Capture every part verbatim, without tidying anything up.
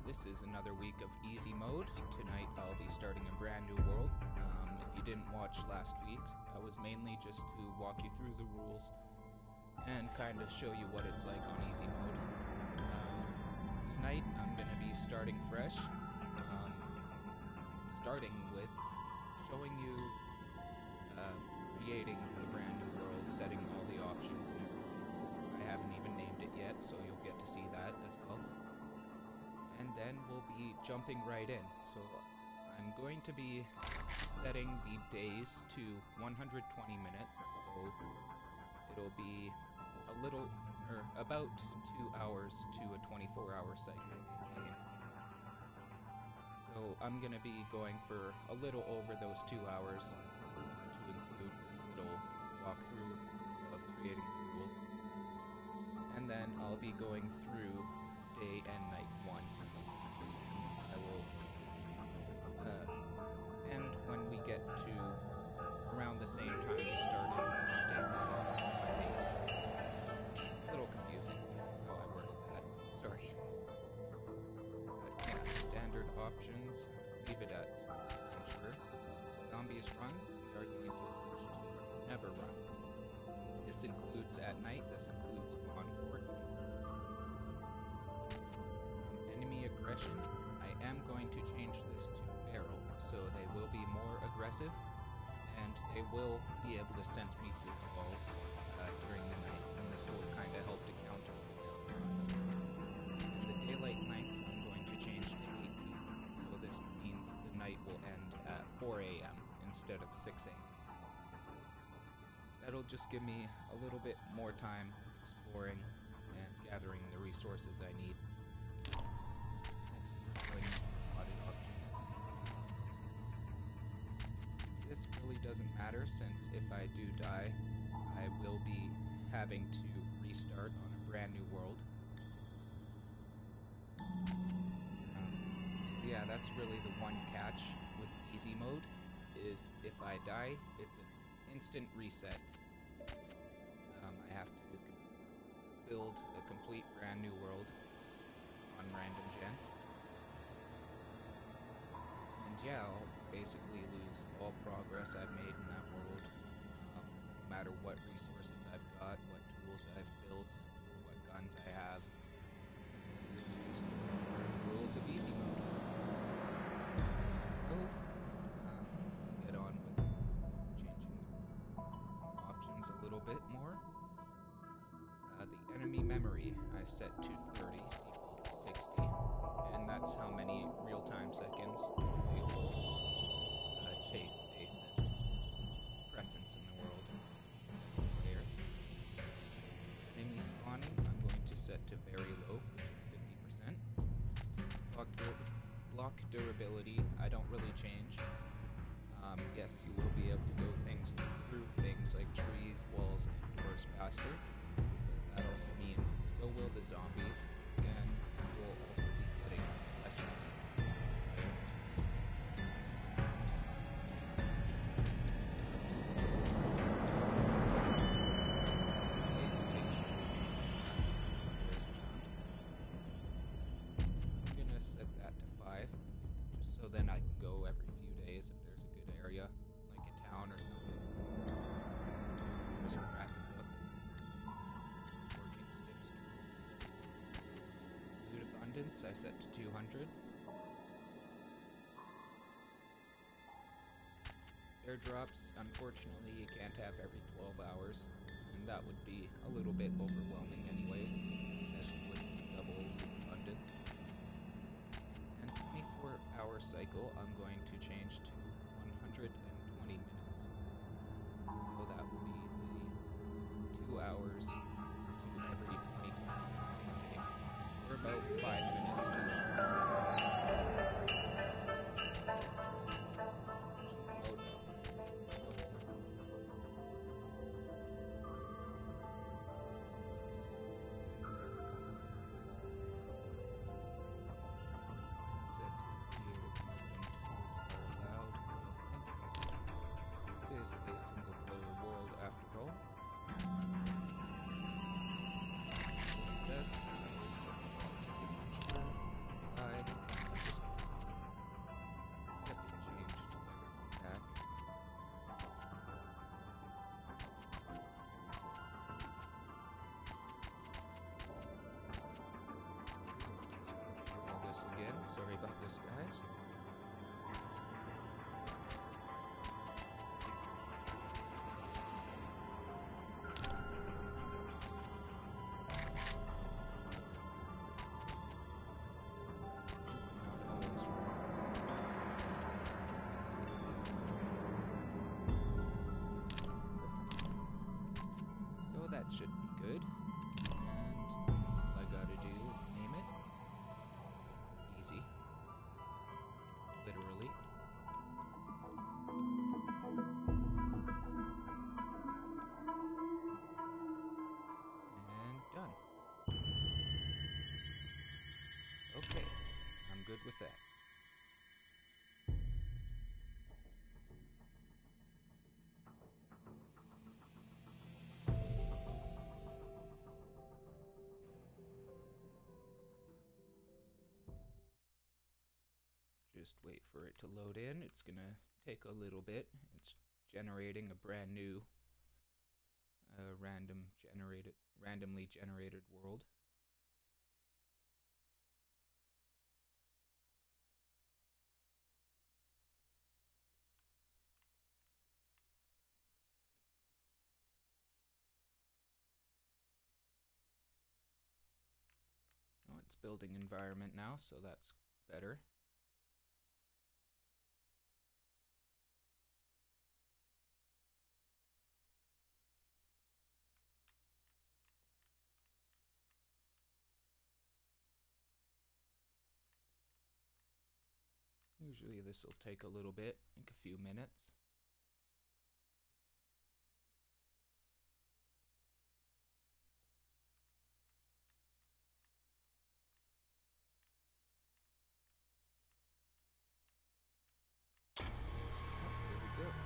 this is another week of easy mode. Tonight I'll be starting a brand new world. Um, if you didn't watch last week's, that was mainly just to walk you through the rules and kind of show you what it's like on easy mode. Um, tonight I'm going to be starting fresh, um, starting with showing you uh, creating the brand new world, setting all the options and everything. I haven't even named it yet, so you'll get to see that as well. And then we'll be jumping right in. So I'm going to be setting the days to one hundred twenty minutes, so it'll be a little, or about two hours to a twenty-four hour cycle a day. So I'm going to be going for a little over those two hours uh, to include this little walkthrough of creating the rules. And then I'll be going through day and night one. I will uh, end when we get to around the same time we started on day one, on day two. A little confusing how I worded that. Sorry. But yeah, standard options, leave it at adventure. Zombies run, we are going to switch to never run. This includes at night, this includes on board. Um, enemy aggression, I am going to change this to feral, so they will be more aggressive, and they will be able to sense me through the walls uh, during the night, and this will kind of help to counter the daylight length. I'm going to change to eighteen, so this means the night will end at four A M instead of six A M That'll just give me a little bit more time exploring and gathering the resources I need. Next, we're going to audit options. This really doesn't matter, since if I do die, I will be having to restart on a brand new world. Um, so yeah, that's really the one catch with easy mode, is if I die, it's an instant reset. Um, I have to build a complete brand new world on random gen. And yeah, I'll basically lose all progress I've made in that world, um, no matter what resources I've got, what tools I've built, what guns I have. It's just the rules of easy mode. So, uh, get on with changing options a little bit more. Uh, the enemy memory I set to thirty, default to sixty, and that's how many real-time seconds we will uh, chase a sensed presence in the world. There. Enemy spawning I'm going to set to very low, which is fifty percent. Block, dur block durability I don't really change. Um, yes, you will be able to go things through things like trees, walls, and doors faster. That also means so will the zombies, and you will also be getting less resources. I'm gonna set that to five, just so then I can go every few days if there's a good area, like a town or something. There's a Kraken book. Working stiff stools. Loot abundance I set to two hundred. Airdrops, unfortunately, you can't have every twelve hours, and that would be a little bit overwhelming anyways, especially with double loot abundance. And twenty-four hour cycle I'm going to change to one hundred twenty minutes. So that will be the two hours to every twenty-four hours in a day, or about five minutes to one. Sets of creative mode and tools are allowed, no thanks. This is a single player world after all. Sets, I will set adventure, live, about this, guys. That should be good, and all I gotta do is aim it. Easy. Literally. And done. Okay, I'm good with that. Just wait for it to load in. It's gonna take a little bit. It's generating a brand new uh, random generated randomly generated world. Oh, it's building environment now, so that's better. Usually this will take a little bit, like a few minutes. Oh, here we go.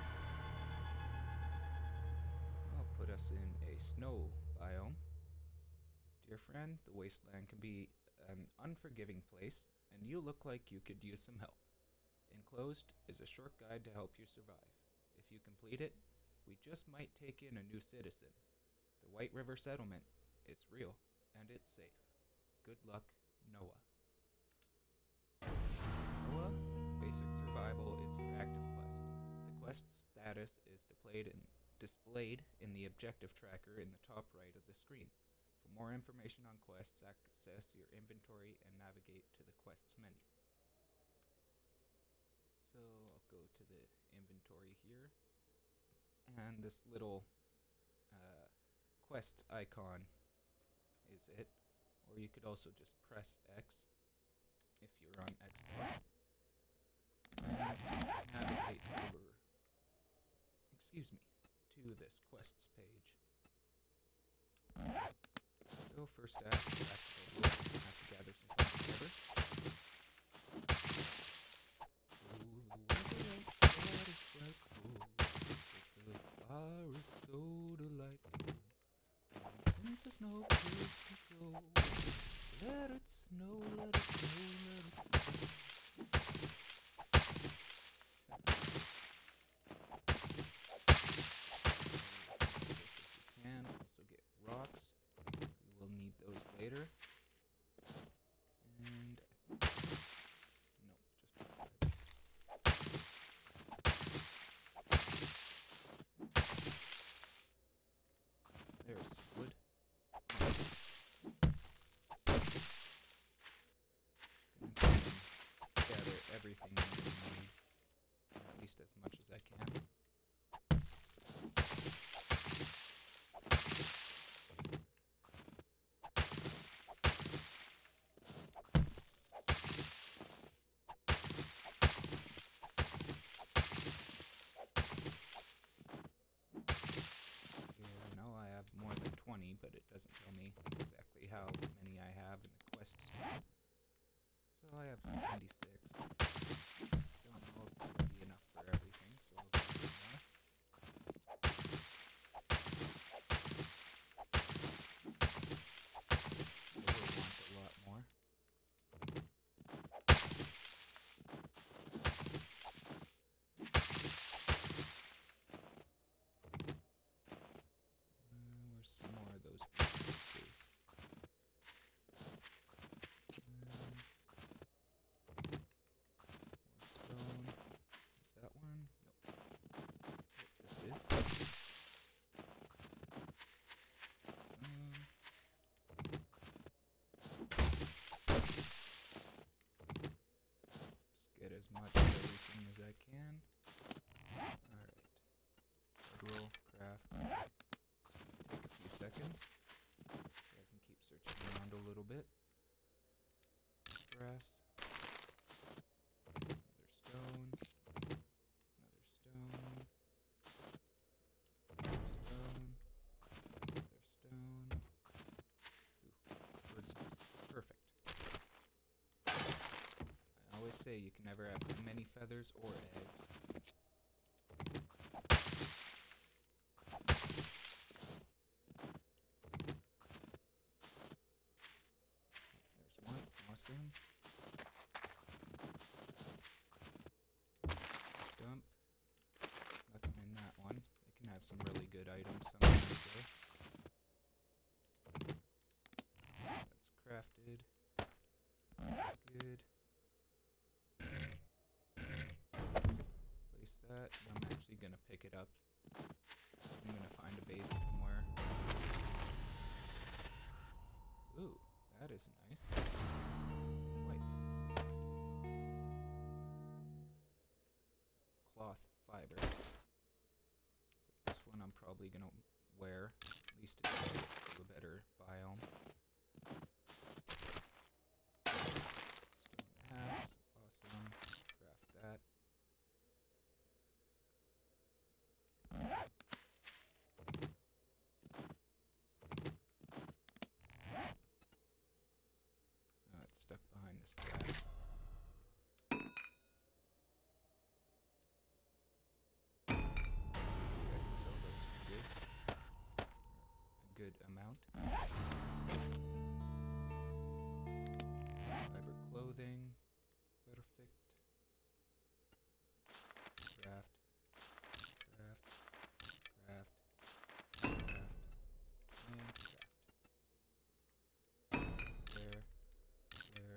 I'll put us in a snow biome. Dear friend, the wasteland can be an unforgiving place, and you look like you could use some help. Enclosed is a short guide to help you survive. If you complete it, we just might take in a new citizen. The White River Settlement. It's real, and it's safe. Good luck, Noah. Noah, Basic Survival is your active quest. The quest status is displayed in, displayed in the objective tracker in the top right of the screen. For more information on quests, access your inventory and navigate to the quests menu. So I'll go to the inventory here, and this little uh, quests icon is it, or you could also just press X if you're on Xbox and navigate over, excuse me, to this quests page. So first step, practical work, I have to gather some things together. So delightful. Since there's no place to go, let it snow, let it snow, let it snow. You can also get rocks. We will need those later. And no, just there's some wood. Gather everything I need, at least as much as I can. But it doesn't tell me exactly how many I have in the quest spot. So I have seventy-six. Don't know if it'll be enough for everything, so I'll Get as much of everything as I can. Alright. Roll, craft. Take a few seconds. So I can keep searching around a little bit. Grass. Another stone. Another stone. Another stone. Another stone. Ooh, bird's nest. Perfect. I always say you can never have too many feathers or eggs. There's one. Awesome. Stump. Nothing in that one. They can have some really good items sometimes though. That's crafted. Good. Place that. I'm actually gonna pick it up. I'm gonna find a base somewhere. Ooh, that is nice. White. Cloth fiber. This one I'm probably gonna wear. At least it's to a better biome. Stone halves. Awesome. Craft that. Oh, it's stuck behind this glass. Okay, so those are good. A good amount. Fiber clothing. Perfect. Craft. Craft. Craft. Craft. And craft. There. There.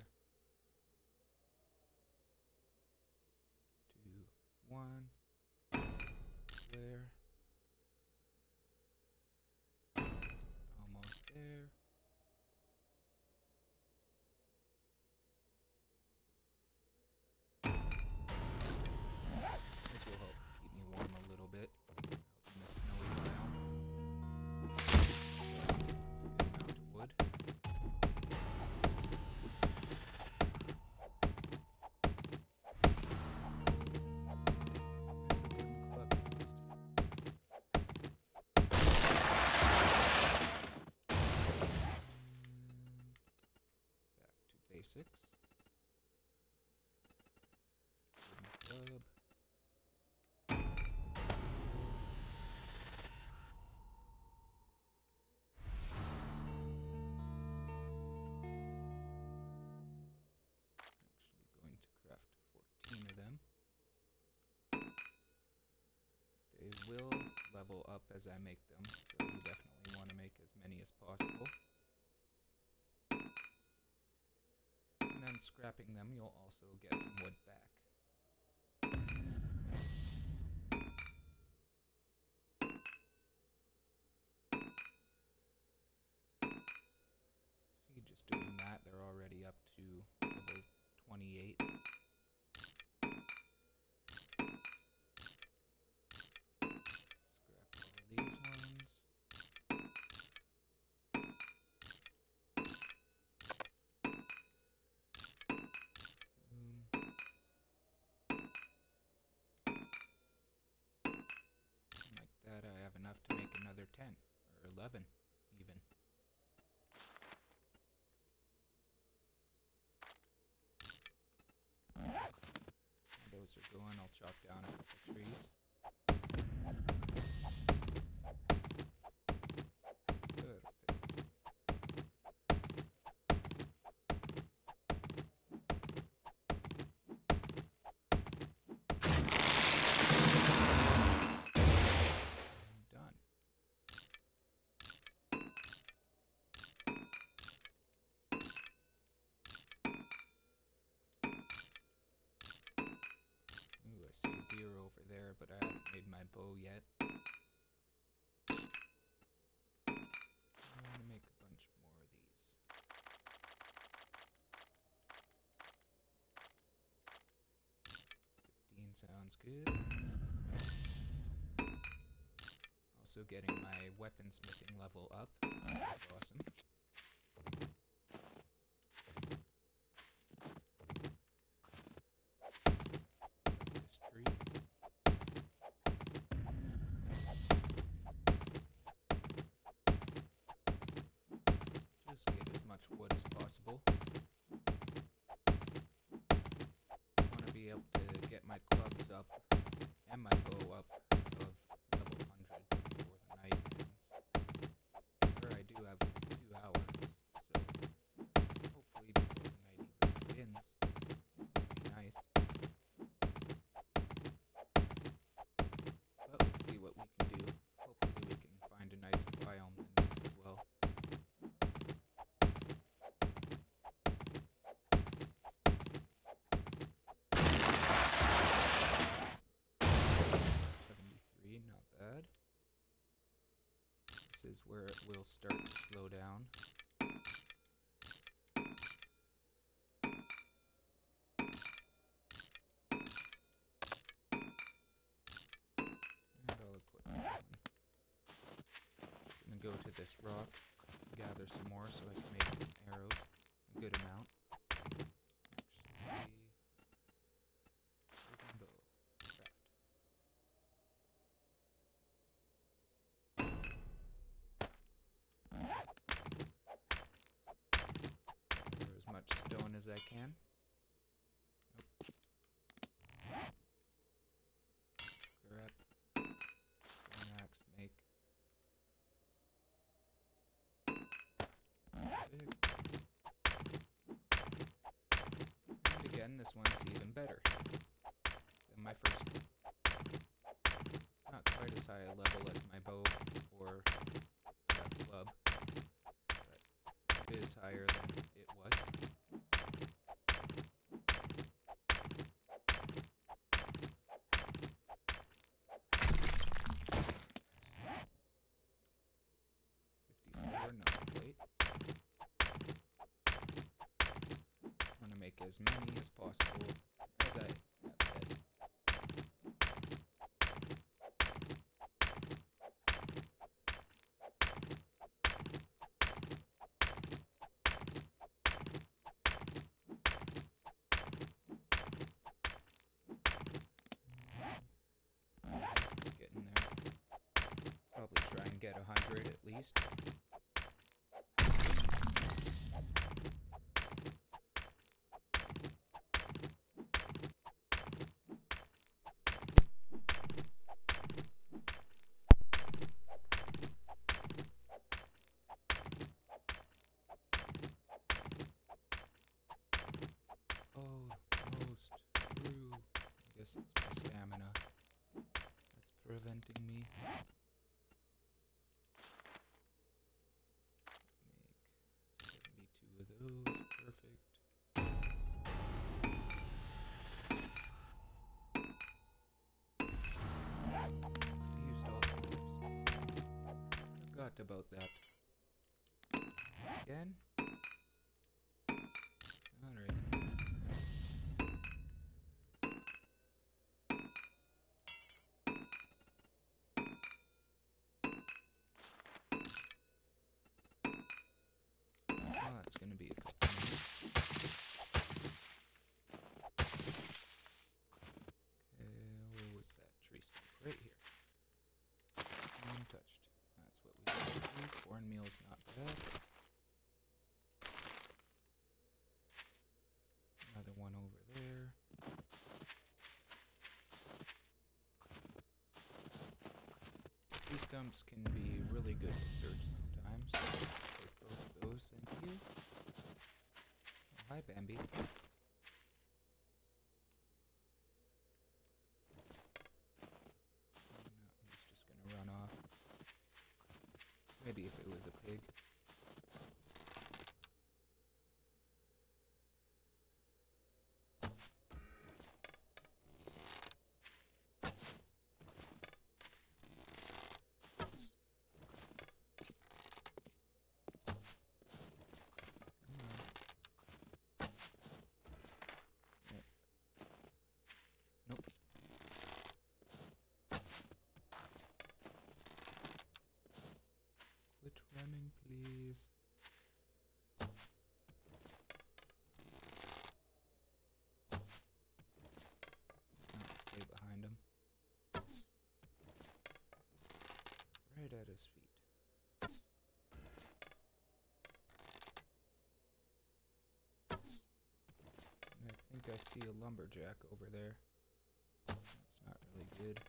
Two. One. There. Almost there. This will help keep me warm a little bit out in the snowy biome. Good amount of wood. And a wooden club used. Back to basics. Wooden club. Actually going to craft fourteen of them. They will level up as I make them, so you definitely want to make as many as possible. And then scrapping them, you'll also get some wood back. See, just doing that, they're already up to level twenty-eight. Scrap all these ones. Boom. Like that, I have enough to make another ten, or eleven, even. While those are going, I'll chop down a couple trees. Perfect. Done. Ooh, I see a deer over there, but I haven't made my bow yet. good. Also getting my weaponsmithing level up. That's awesome. This tree. Just get as much wood as possible. I want to be able to get my clubs up and my bow up above level one hundred before the night ends. Or I do have two hours, so hopefully before the night even begins. Would be nice. But we'll see what we can do. Hopefully we can find a nice biome in this as well. seventy-three, not bad. This is where it will start to slow down. And I'll equip that one. I'm gonna go to this rock, gather some more so I can make some arrows, a good amount. Actually, wooden bow, craft. Gather as much stone as I can. Nope. Grab stone axe, make. And again, this one's even better than my first one. Not quite as high a level as my bow or uh, club, but it is higher than it was. fifty-four, not quite. I want to make as many as possible, as I have said. Getting there. Probably try and get a hundred at least. Almost through. I guess it's my stamina that's preventing me. Make seventy-two of those. Perfect. I used all the others. Forgot about that. Again? Alright. Well, that's gonna be a couple minutes. Okay, where was that tree stump? Right here. Untouched. That's what we want to do. Cornmeal's not bad. Another one over there. Tree stumps can be really good to search sometimes. Take both of those, thank you. Oh, hi, Bambi. No, he's just gonna run off. Maybe if it was a pig. at his feet. And I think I see a lumberjack over there. That's not really good.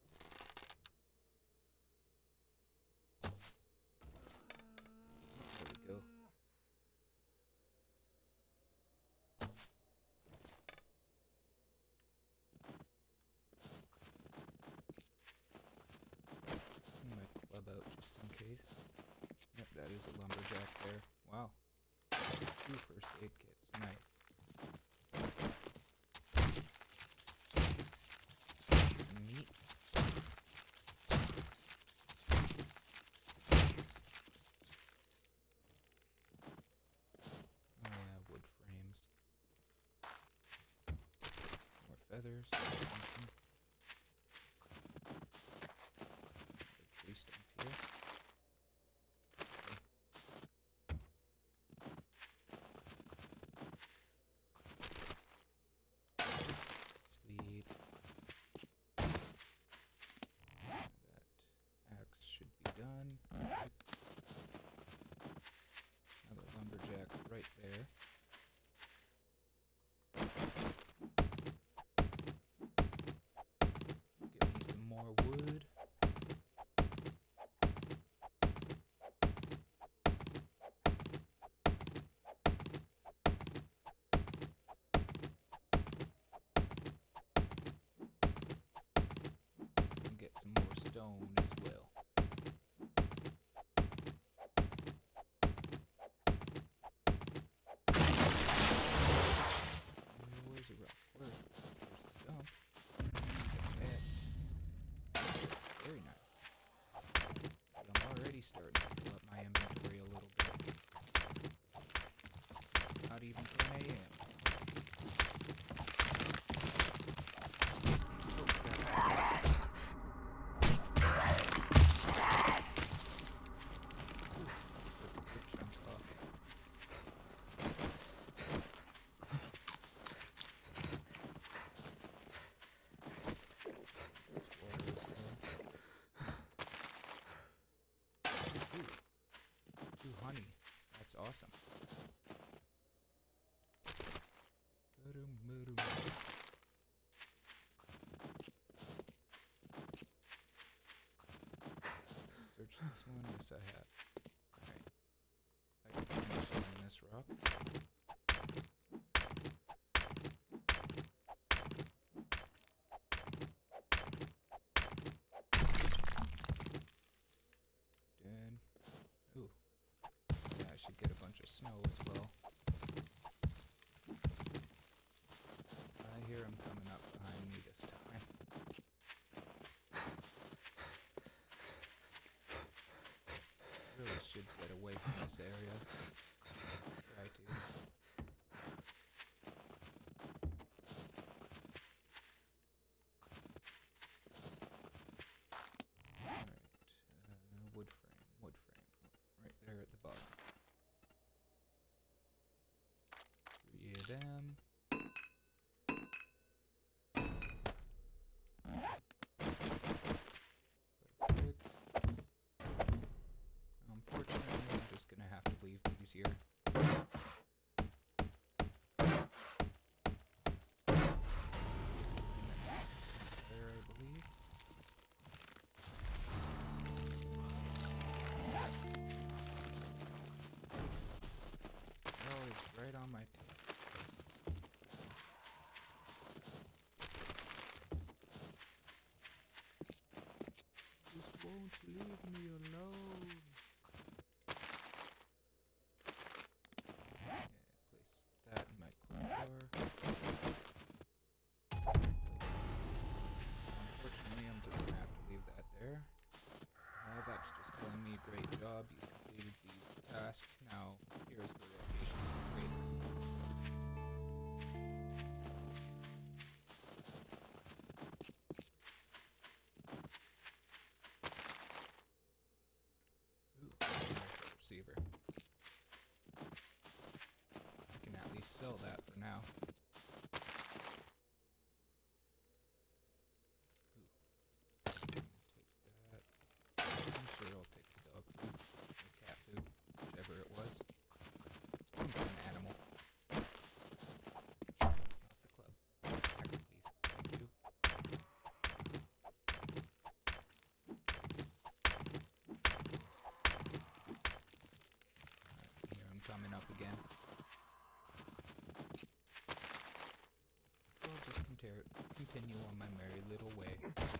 There we go. My club out just in case. Yep, that is a lumberjack there. Wow. Two first aid kits. Nice. Some meat. Oh yeah, wood frames. More feathers. Awesome. Tree stump here. Sweet. That axe should be done. Another lumberjack right there. Give me some more wood. And get some more stone as well. Where's the rock? Where's it? Where's the stump? Okay. Very nice. See, I'm already starting to fill up my inventory a little bit. It's not even ten A M honey. That's awesome. Search this one. Yes, I have. Alright. I can finish on this rock. Then, ooh. Yeah, I should get a bunch of snow as well. I hear him coming up behind me this time. Really should get away from this area. Try to. Alright, uh, wood frame, wood frame. Right there at the bottom. Three of them. Perfect. Unfortunately, I'm just gonna have to leave these here. There, I believe. Oh, it's right on my tail. Just won't leave me alone. Yeah, place that in my crowbar. Unfortunately, I'm just gonna have to leave that there. Well, that's just telling me, great job, you completed these tasks. Now, here's the location of the trader. Ooh, there's the receiver. I can at least sell that for now. Ooh. Take that. I'm sure I'll continue on my merry little way.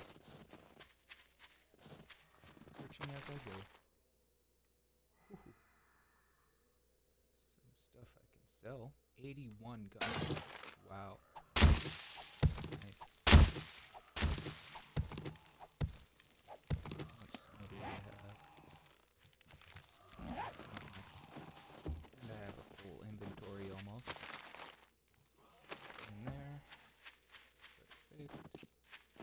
Searching as I go. Woohoo. Some stuff I can sell. eighty-one guns. Wow. Nice. How much snow do I have? Not much. And I have a full inventory almost. In there. Perfect.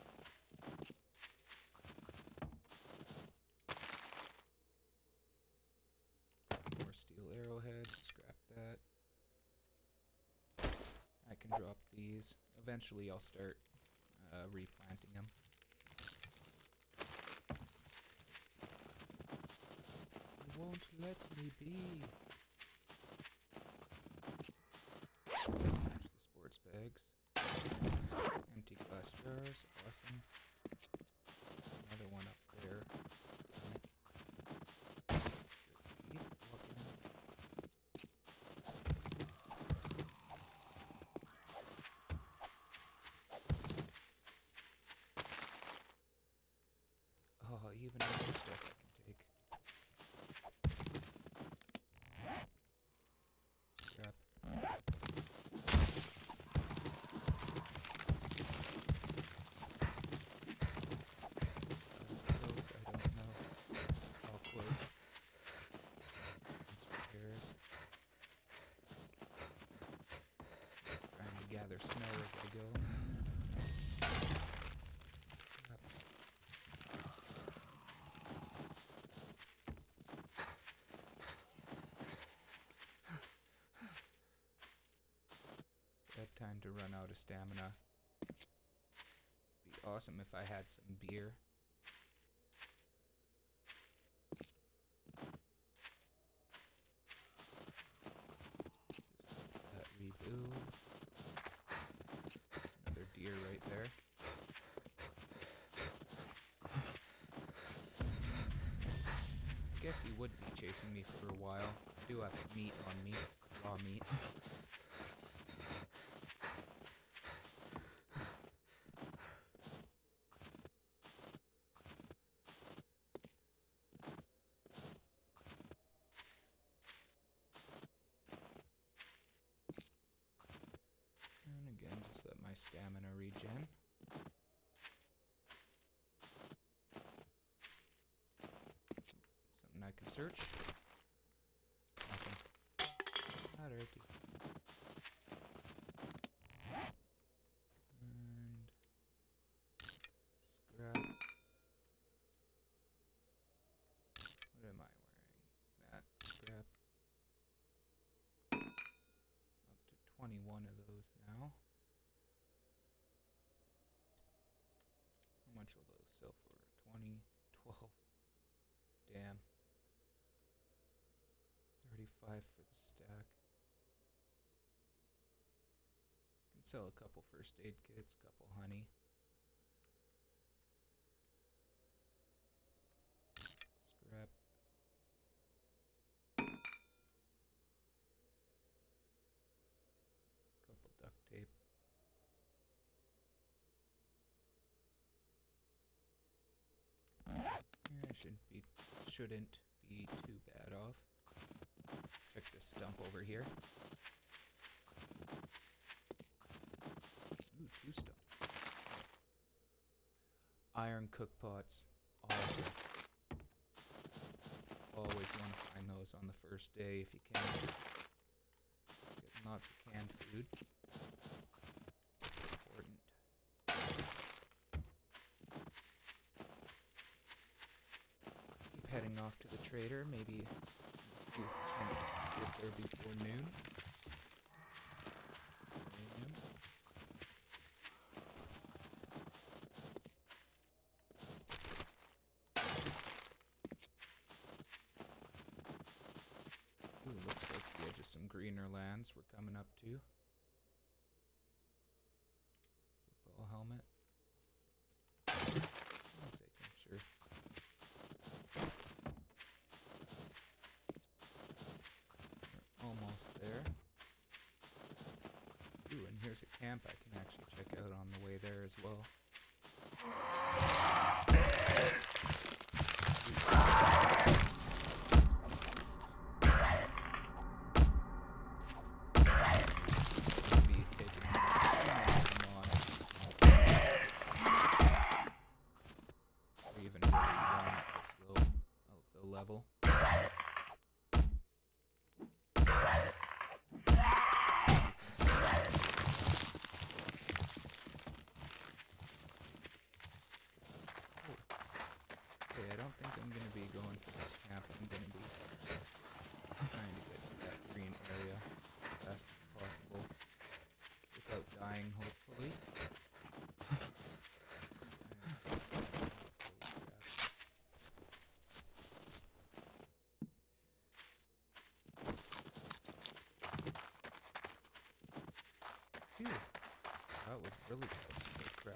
More steel arrowheads. Scrap that. I can drop these. Eventually I'll start uh, replanting them. You won't let me be. Let's search the sports bags. Empty glass jars. Awesome. Another one up there. Just keep walking. Oh, even more stuff I can take. Scrap. That was close, I don't know how close. Let's repairs. Trying to gather snow as I go. Time to run out of stamina. Be awesome if I had some beer. Just let that rebuild. Another deer right there. I guess he would be chasing me for a while. I do have meat on me, raw meat. My stamina regen. Something I can search. Nothing. Not dirty. And scrap. What am I wearing? That scrap. Up to twenty-one of those now. How much will those sell for? twenty, twelve. Damn. thirty-five for the stack. Can sell a couple first aid kits, couple honey. Scrap. Couple duct tape. I should be, shouldn't be too bad off. Check this stump over here. Ooh, two stumps. Nice. Iron cook pots. Awesome. Always want to find those on the first day if you can. Get lots of canned food. Important. Heading off to the trader, maybe see if we can get there before noon. Uranium. Ooh, looks like the edge of some greener lands we're coming up to. Football helmet. I'll take them, sure. We're almost there. Ooh, and here there's a camp I can actually check out on the way there as well. Be taking them on, or even really one at this low, low level. I don't think I'm going to be going for this camp. I'm going to be trying to get to that green area as fast as possible without dying, hopefully. Phew. That was really close. Crap.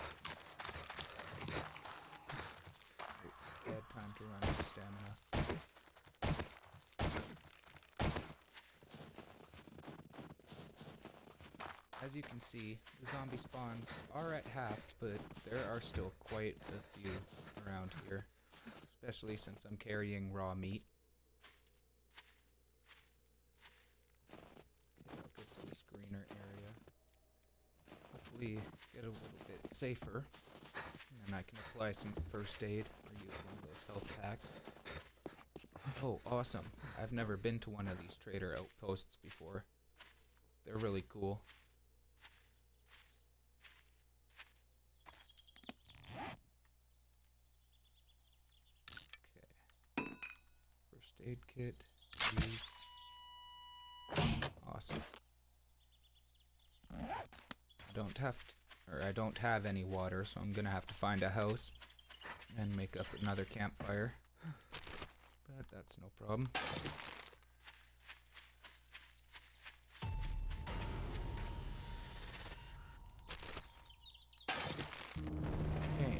Bad time to run out of stamina. As you can see, the zombie spawns are at half, but there are still quite a few around here, especially since I'm carrying raw meat. Okay, I'll get to this greener area. Hopefully get a little bit safer. And I can apply some first aid or use one of those health packs. Oh, awesome. I've never been to one of these trader outposts before. They're really cool. Okay. First aid kit. Use. Awesome. I don't have to Or I don't have any water, so I'm gonna have to find a house and make up another campfire. But that's no problem. Okay.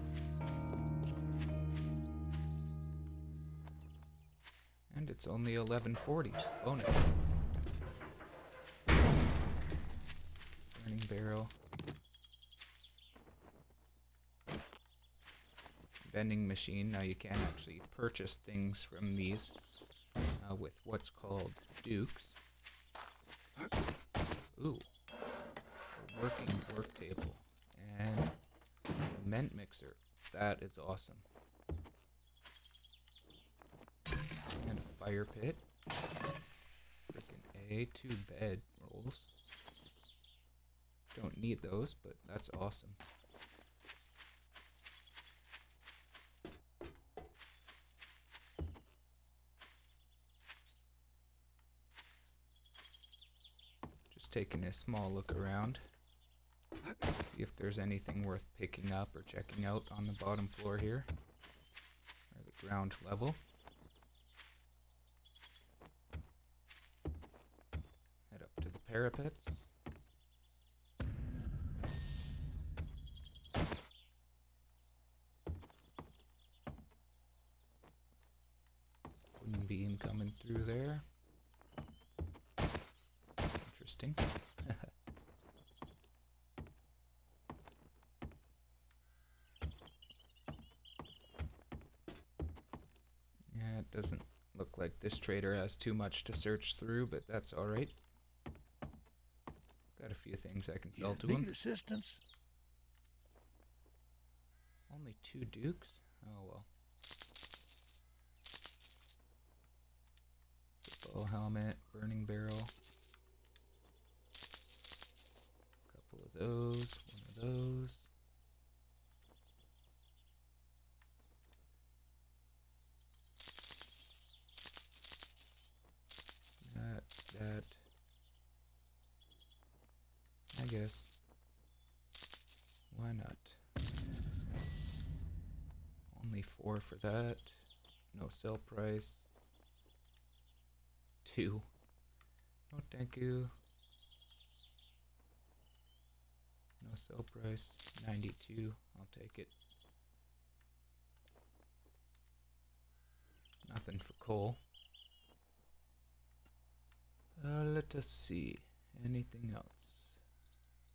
And it's only eleven forty. Bonus. Burning barrel. Vending machine. Now you can actually purchase things from these uh, with what's called dukes. Ooh, a working work table and cement mixer. That is awesome. And a fire pit. Freaking A, two bed rolls. Don't need those, but that's awesome. Taking a small look around, see if there's anything worth picking up or checking out on the bottom floor here, or the ground level. Head up to the parapets. Wooden beam coming through there. Interesting. Yeah, it doesn't look like this trader has too much to search through, but that's alright. Got a few things I can sell to him. Assistance. Only two dukes? Oh well. Football helmet, burning barrel. Those, one of those. That, that. I guess. Why not? Only four for that. No sell price. Two. No thank you. No sell price. ninety-two. I'll take it. Nothing for coal. Uh, let us see. Anything else?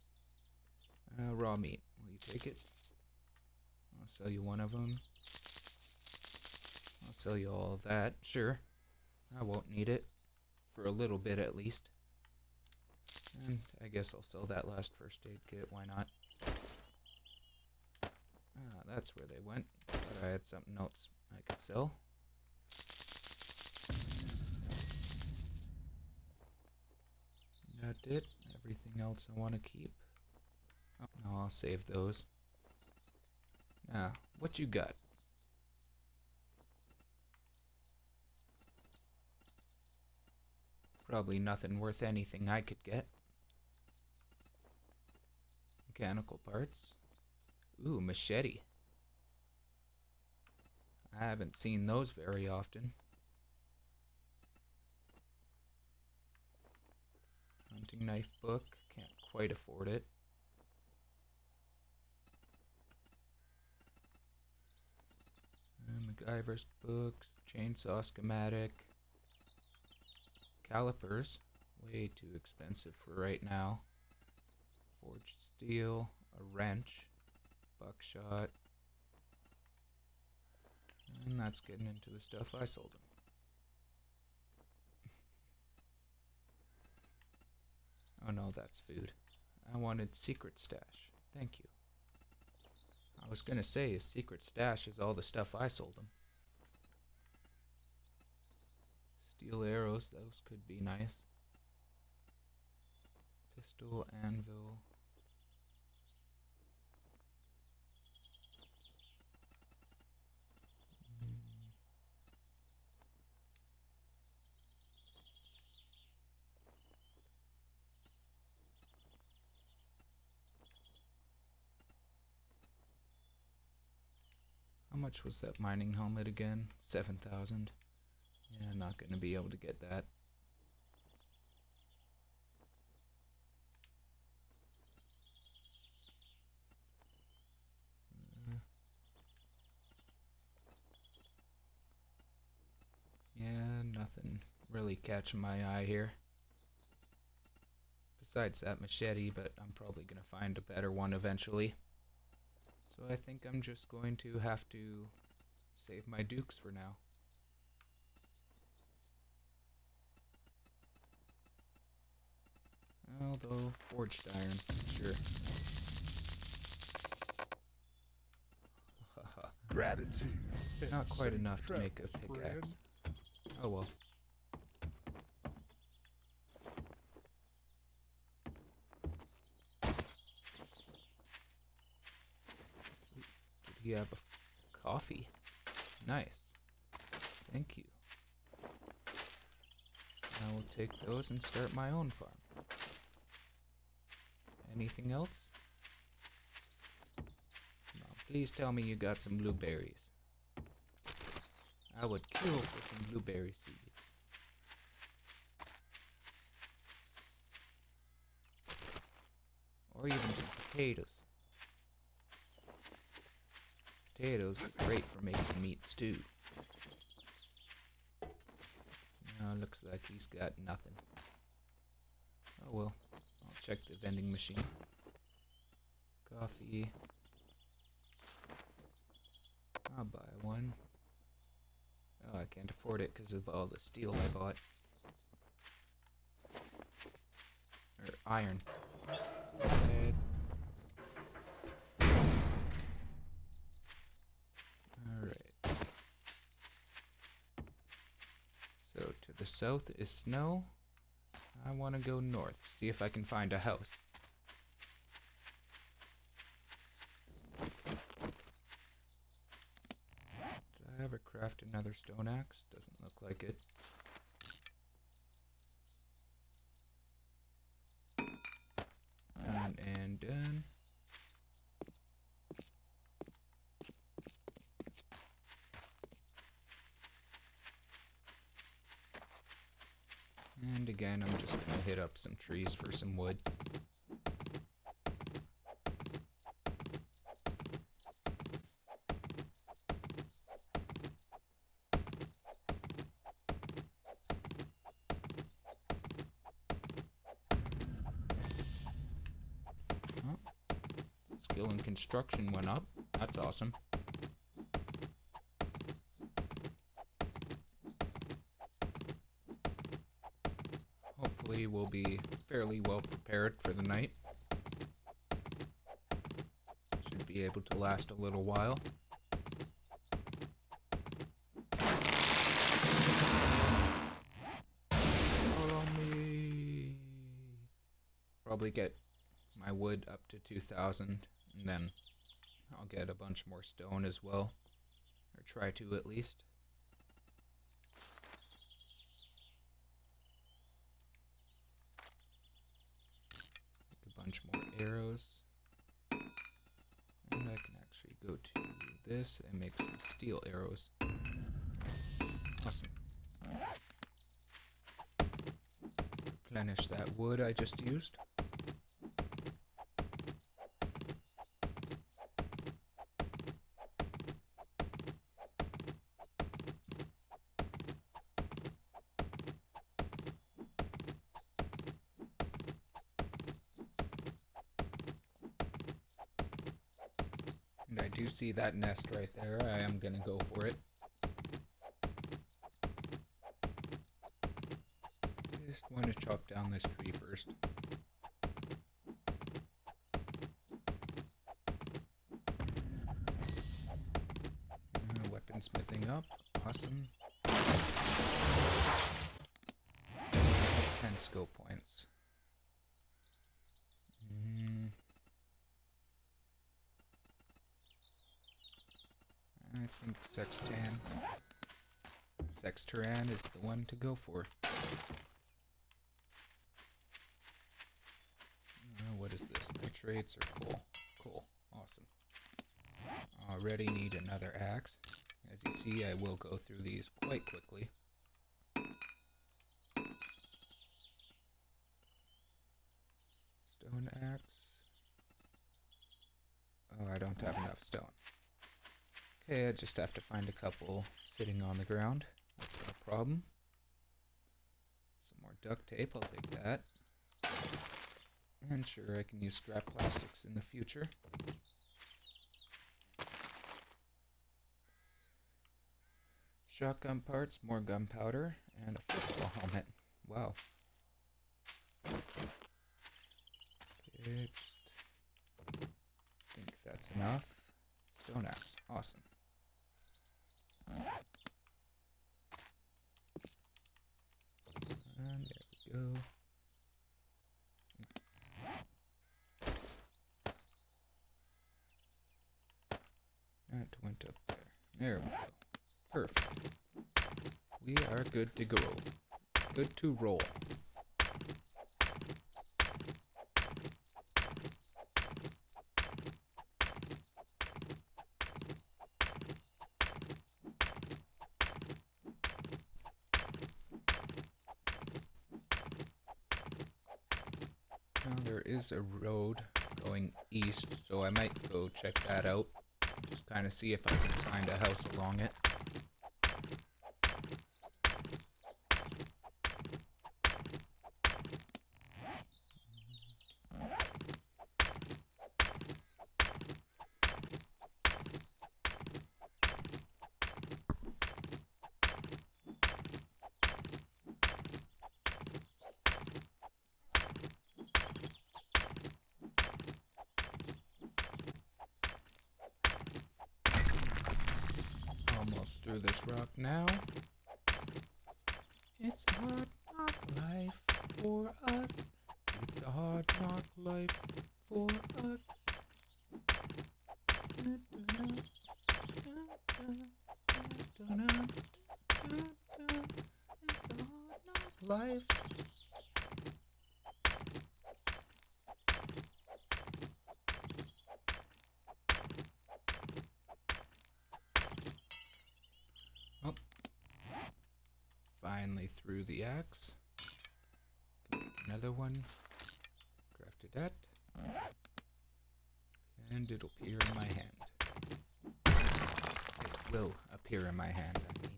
Uh, raw meat. Will you take it? I'll sell you one of them. I'll sell you all of that. Sure. I won't need it. For a little bit at least. And I guess I'll sell that last first aid kit. Why not? Ah, that's where they went. But I had something else I could sell. That it. Everything else I want to keep. Oh, no, I'll save those. Now, what you got? Probably nothing worth anything I could get. Mechanical parts. Ooh, machete. I haven't seen those very often. Hunting knife book. Can't quite afford it. Uh, MacGyver's books. Chainsaw schematic. Calipers. Way too expensive for right now. Forged steel. A wrench. Buckshot. And that's getting into the stuff I sold him. Oh no, that's food. I wanted secret stash. Thank you. I was gonna say his secret stash is all the stuff I sold him. Steel arrows, those could be nice. Pistol, anvil. How much was that mining helmet again? seven thousand. Yeah, not going to be able to get that. Uh, yeah, nothing really catching my eye here. Besides that machete, but I'm probably going to find a better one eventually. So I think I'm just going to have to save my dukes for now. Although, forged iron, sure. Gratitude. Not quite enough to make a pickaxe. Oh well. Did he have a coffee? Nice. Thank you. I will take those and start my own farm. Anything else? No, please tell me you got some blueberries. I would kill for some blueberry seeds. Or even some potatoes. Potatoes are great for making meat stew. Now looks like he's got nothing. Oh well. I'll check the vending machine. Coffee. I'll buy one. Oh, I can't afford it because of all the steel I bought. Or iron. Bad. Alright. So to the south is snow. I want to go north, see if I can find a house. Did I ever craft another stone axe? Doesn't look like it. Done and done. And again, I'm just gonna hit up some trees for some wood. Oh, skill in construction went up. That's awesome. Hopefully we'll be fairly well prepared for the night. Should be able to last a little while. Follow me. Probably get my wood up to two thousand, and then I'll get a bunch more stone as well, or try to at least. Make a bunch more arrows, and I can actually go to this and make some steel arrows. Awesome. Replenish that wood I just used. And I do see that nest right there. I am gonna go for it. Just want to chop down this tree first. Uh, weaponsmithing up. Awesome. ten skill points. Mm. I think Sextan. Sexturan is the one to go for. Uh, what is this? Nitrates or coal? Coal. Awesome. Already need another axe. As you see, I will go through these quite quickly. Stone axe. Oh, I don't have enough stone. Okay, I just have to find a couple sitting on the ground. That's no problem. Some more duct tape, I'll take that. And sure, I can use scrap plastics in the future. Shotgun parts, more gunpowder, and a football helmet. Wow. Okay, just think that's enough. Stone axe, awesome. And there we go. That went up there. There we go. Perfect. We are good to go. Good to roll. Now there is a road going east, so I might go check that out. Just kind of see if I can find a house along it. Almost through this rock now. It's a hard knock life for us. It's a hard knock life for us. It's a hard knock life. Oh. Finally through the axe. Make another one. Crafted that. And it'll appear in my hand. It will appear in my hand, I mean.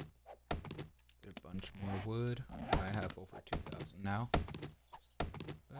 Get a bunch more wood. I have over two thousand now. But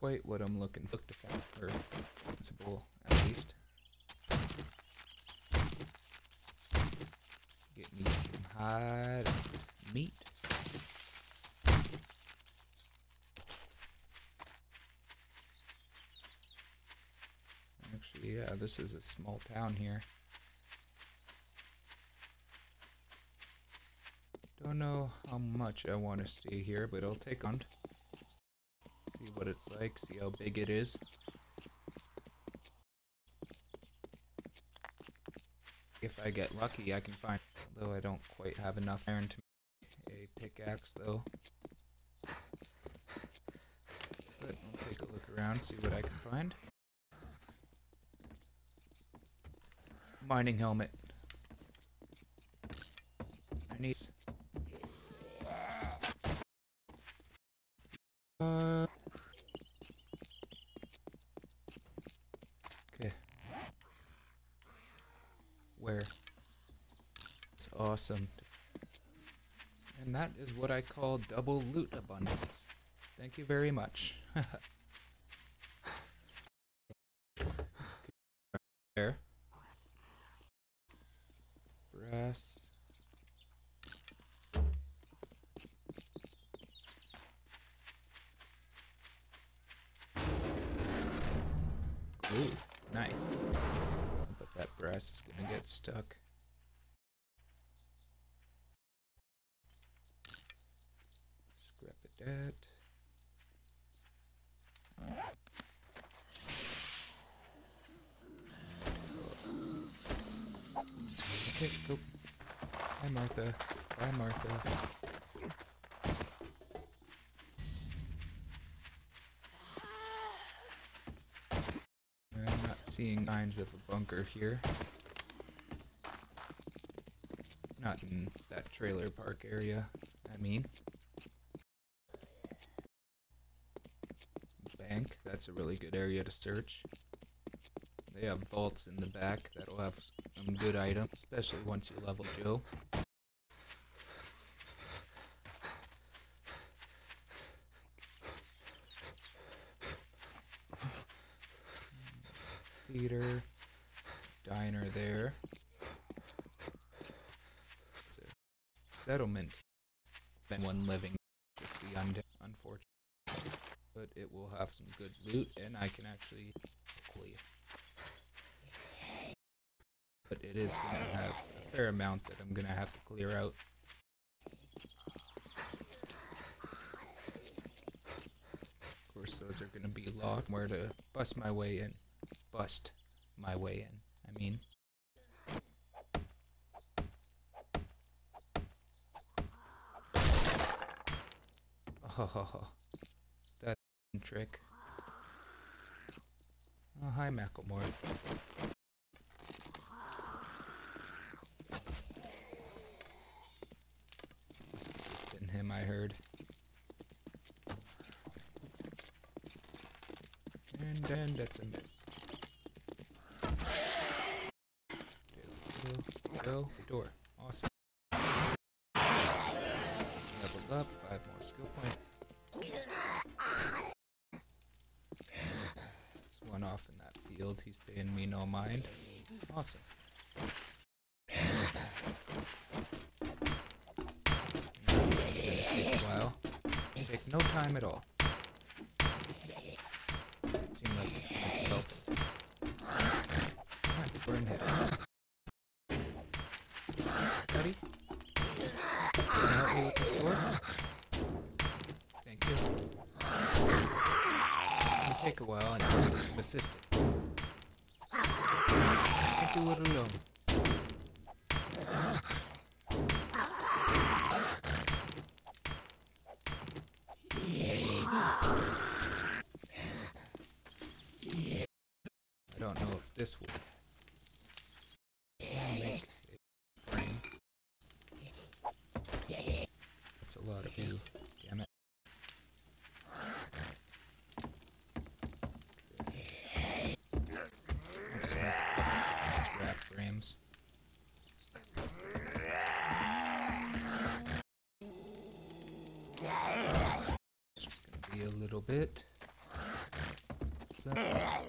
quite what I'm looking for, to find, or sensible at least. Get me some hot meat. Actually, yeah, this is a small town here. Don't know how much I want to stay here, but I'll take on. See what it's like, see how big it is. If I get lucky, I can find, though I don't quite have enough iron to make a pickaxe, though. But I'll take a look around, see what I can find. Mining helmet. I need. Uh. Okay. Where? It's awesome. And that is what I call double loot abundance. Thank you very much. There. Brass. Ooh, nice. But that brass is gonna get stuck. Scrap it that. Okay, go. Bye, Martha. Bye, Martha. I'm not seeing signs of a bunker here. Not in that trailer park area, I mean. Bank, that's a really good area to search. They have vaults in the back that'll have some good items, especially once you level Joe. Theater, diner there. It's a settlement. Been one living, just the undead, unfortunately. But it will have some good loot, and I can actually hopefully. But it is going to have a fair amount that I'm going to have to clear out. Of course, those are going to be locked. Where to bust my way in. Bust my way in, I mean. Oh, that's a trick. Oh, hi, Macklemore. It's been him, I heard. And then that's a miss. Go, go, door. Awesome. Leveled up, five more skill points. There's one off in that field, he's paying me no mind. Awesome. Now, this is gonna take a while. Take no time at all. It seemed like it's gonna be helping. Alright, we're in here. Buddy? Can you help me with this door? Thank you. It'll take a while and I need some assistance. I can't do it alone. I don't know if this will make a frame. That's a lot of you. Damn it. I'll just make a couple scrap frames. It's just gonna be a little bit. What's that?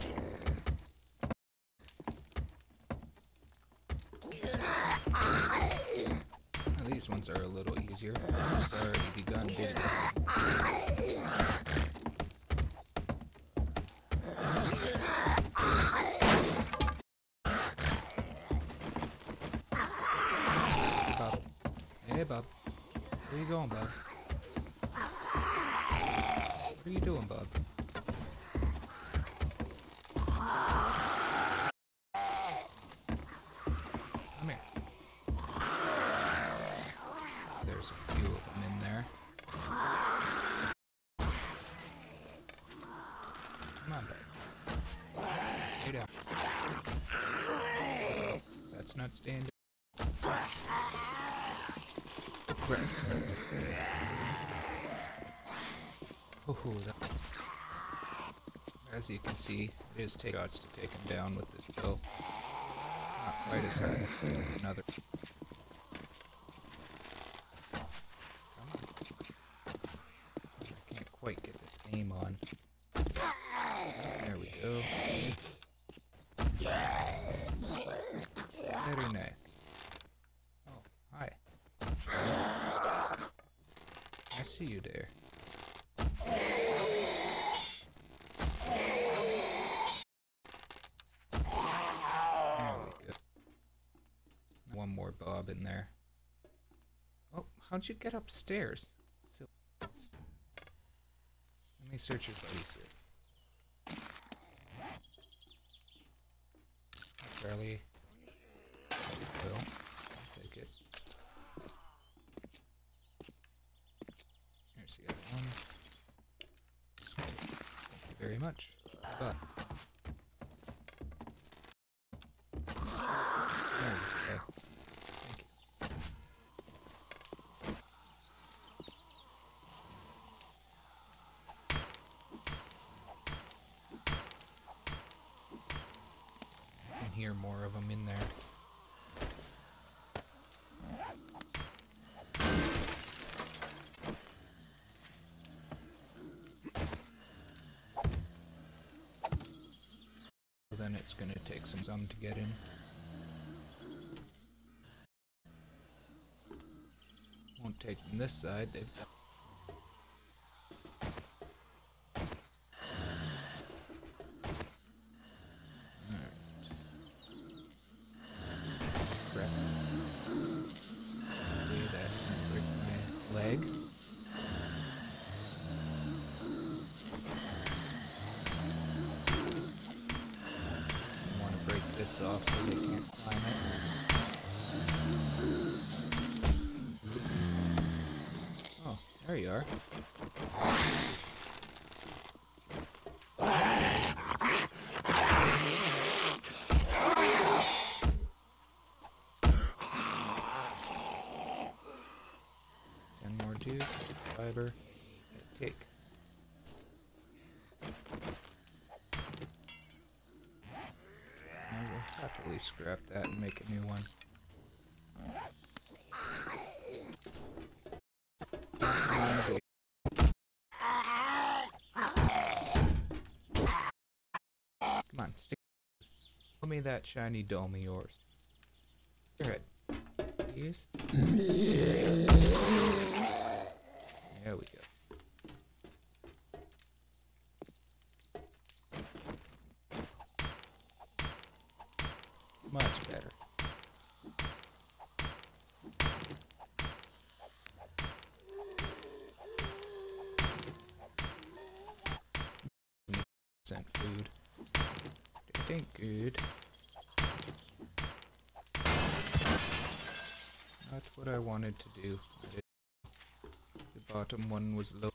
Now, these ones are a little easier. It's already begun digging. Hey, Bob. Where you going, Bob? What are you doing, Bob? Come here. There's a few of them in there. Come on, Bob. Stay down. That's not staying down. Oh, that. As you can see, it is take odds to take him down with this bill. Not quite as hard as another. Come on. I can't quite get this aim on. There we go. Very nice. Oh, hi. I see you there. One more Bob in there. Oh, how'd you get upstairs? So, let me search your buddies here. Charlie. Will. I'll take it. Here's the other one. Thank you very much. Bye. Hear more of them in there. So then it's going to take some some to get in. Won't take them this side. They've got leg. I want to break this off so they can't climb it. Oh, there you are. Fiber, take. I will happily scrap that and make a new one. Come on, stick. Show me that shiny dome of yours. Your head. Please. There we go. Much better. Sent food. It ain't good. Not what I wanted to do. The bottom one was low.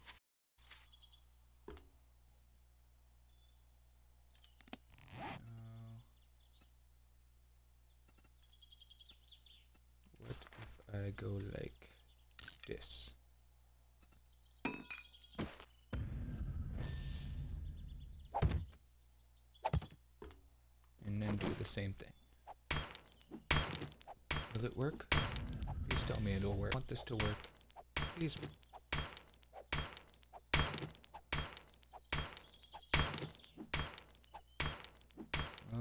What if I go like this? And then do the same thing. Will it work? Please tell me it'll work. I want this to work. Please.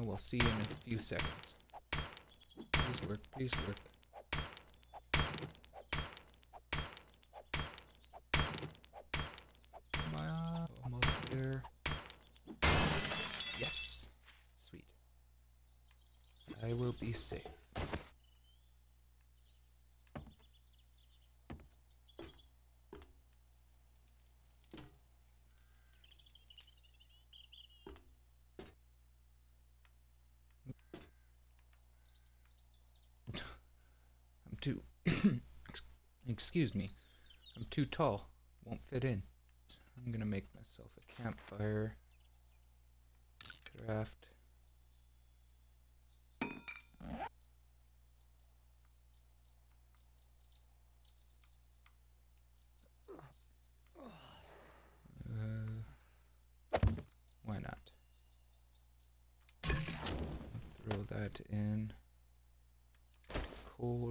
we'll see in a few seconds. Please work, please work. Come on, almost there. Yes! Sweet. I will be safe. I'm too... Excuse me. I'm too tall. Won't fit in. I'm gonna make myself a campfire. Craft. Uh, why not? Throw that in. Coal.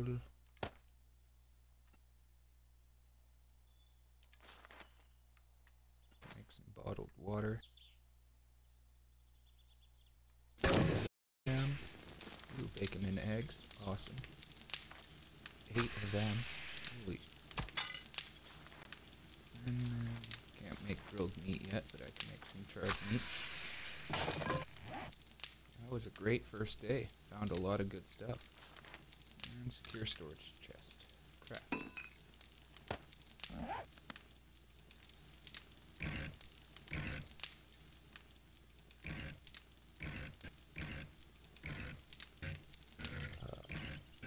Make some bottled water. Ham. Ooh, bacon and eggs. Awesome. Eight of them. Holy. And, uh, can't make grilled meat yet, but I can make some charred meat. That was a great first day. Found a lot of good stuff. And secure storage chest. Craft. Uh,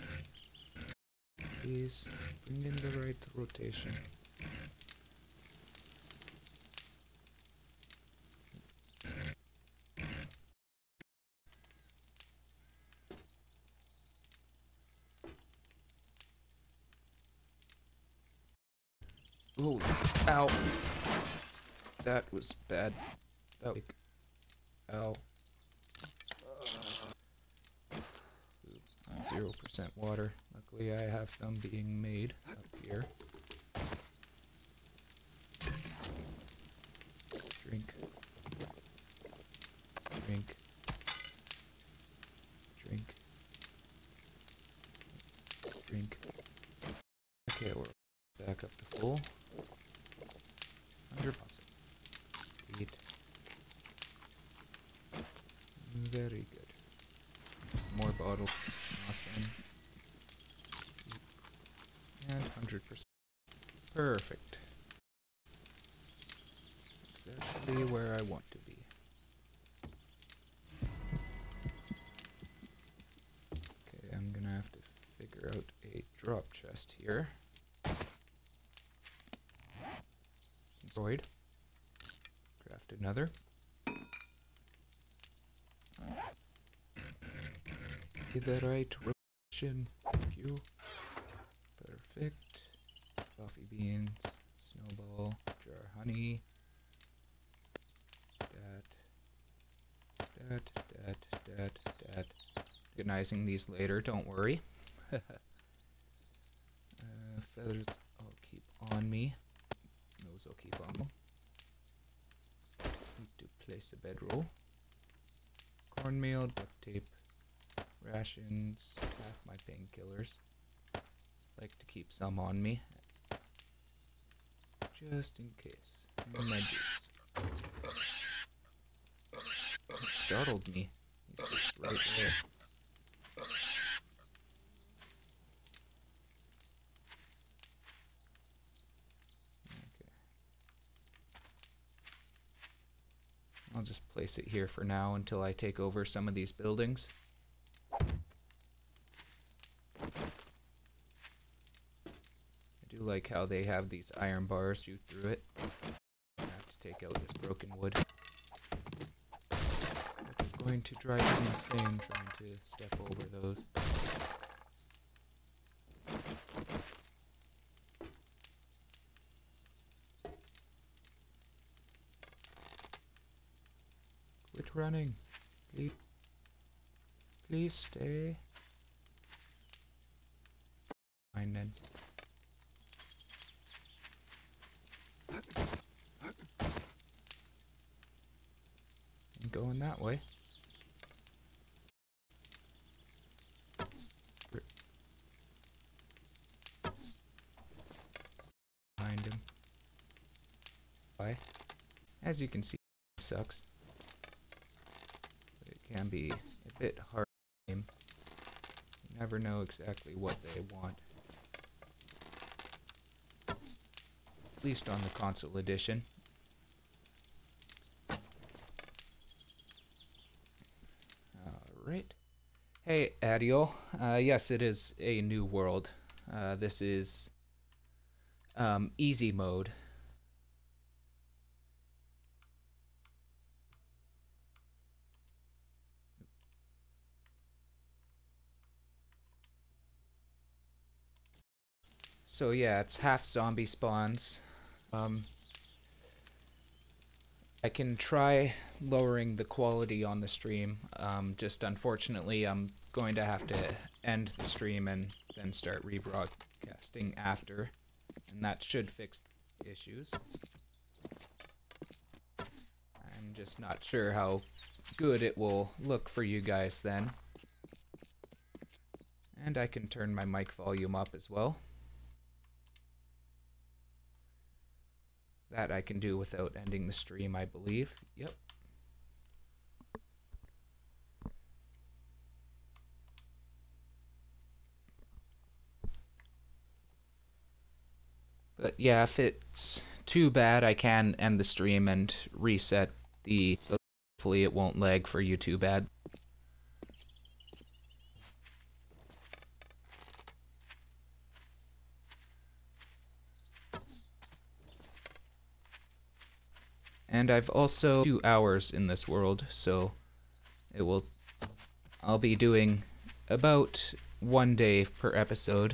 please bring in the right rotation. Oh, ow. That was bad. That was, ow. Zero percent water. Luckily I have some being made up here. Drink. Drink. Drink. Drink. Okay, we're back up to full. Hundred percent. Eat. Very good. Some more bottles. Awesome. And hundred percent. Perfect. Exactly where I want to be. Okay, I'm gonna have to figure out a drop chest here. Droid. Craft another. Get the right rotation. Thank you. Perfect. Coffee beans. Snowball. Jar honey. Dat. Dat. Dat. Dat. Dat. Organizing these later, don't worry. uh, feathers I'll keep on me. Those will keep on them. Need to place a bedroll. Cornmeal, duct tape, rations, half my painkillers. Like to keep some on me. Just in case. And my boots. It startled me. He's just right there. I'll just place it here for now until I take over some of these buildings. I do like how they have these iron bars shoot through it. I have to take out this broken wood. It's going to drive me insane trying to step over those. Quit running. Please. Please stay. Fine then. I'm going that way. try. As you can see, it sucks. But it can be a bit hard to game. You never know exactly what they want. At least on the console edition. Alright. Hey, Adiel. Uh, yes, it is a new world. Uh, this is um, easy mode. So yeah, it's half zombie spawns. Um, I can try lowering the quality on the stream. Um, just unfortunately, I'm going to have to end the stream and then start rebroadcasting after. And that should fix the issues. I'm just not sure how good it will look for you guys then. And I can turn my mic volume up as well. That I can do without ending the stream, I believe. Yep. But yeah, if it's too bad, I can end the stream and reset the... So hopefully it won't lag for you too bad. And I've also two hours in this world, so it will... I'll be doing about one day per episode.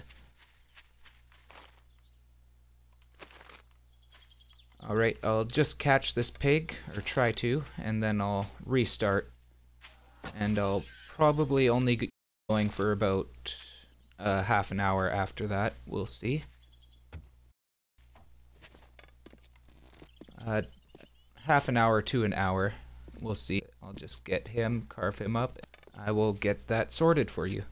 Alright, I'll just catch this pig, or try to, and then I'll restart. And I'll probably only get going for about uh, half an hour after that. We'll see. Uh, half an hour to an hour. We'll see. I'll just get him, carve him up. I will get that sorted for you.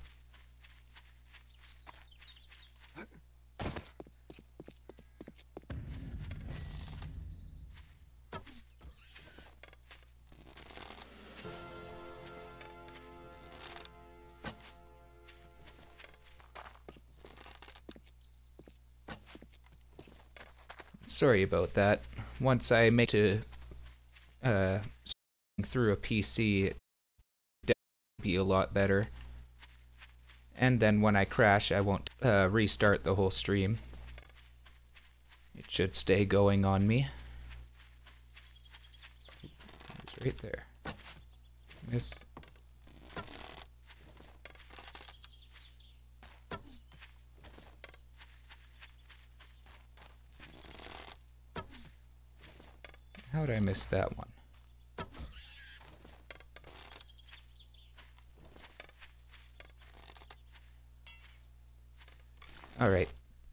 Sorry about that. Once I make to uh, through a P C, it will be a lot better. And then when I crash, I won't uh, restart the whole stream. It should stay going on me. It's right there. Miss. How did I miss that one? Alright.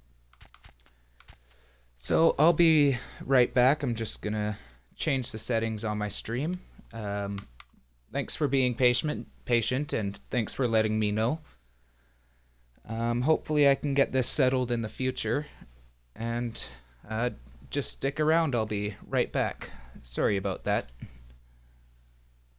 So I'll be right back. I'm just gonna change the settings on my stream. Um, thanks for being patient, patient, and thanks for letting me know. Um, hopefully I can get this settled in the future. And uh, just stick around, I'll be right back. Sorry about that.